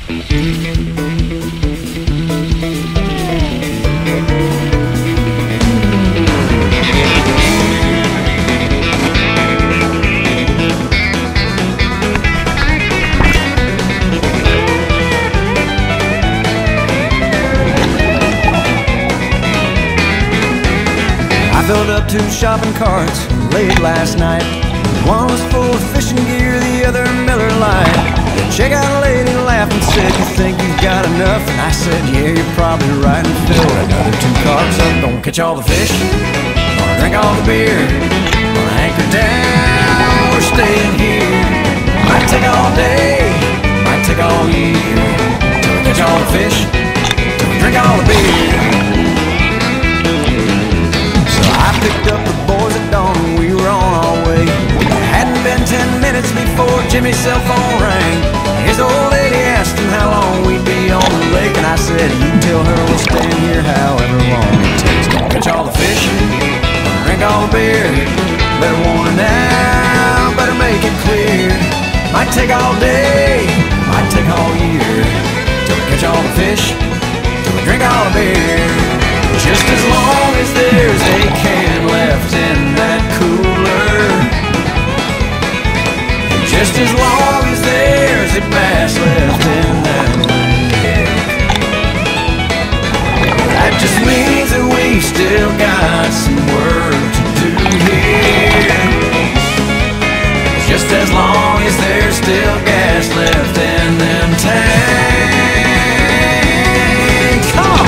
I filled up 2 shopping carts late last night. One was full of fishing gear, the other Miller Lite. The checkout lady laughed and said, "You think you've got enough?" And I said, "Yeah, you're probably right." And filled another 2 carts up. Gonna catch all the fish, gonna drink all the beer, gonna anchor down, we're staying here. Might take all day, might take all year, till we catch all the fish, till we drink all the beer. I picked up the boys at dawn and we were on our way. It hadn't been 10 minutes before Jimmy's cell phone rang. His old lady asked him how long we'd be on the lake, and I said, "You can tell her we'll stand here however long it takes. Gonna catch all the fish, gonna drink all the beer. Better warn her now, better make it clear. Might take all day, might take all year, till we catch all the fish, till we drink all the beer. Just as long as there's a can left in that cooler, just as long as there's a bass left in that lake, that just means that we've still got some work to do here. Just as long as there's still gas left in them tanks. Come on!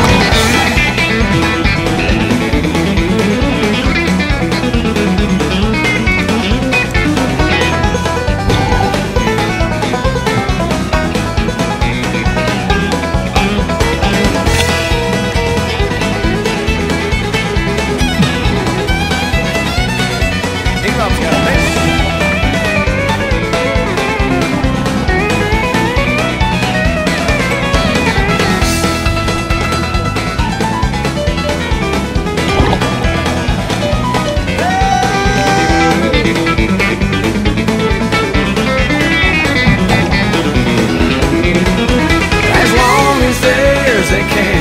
They can't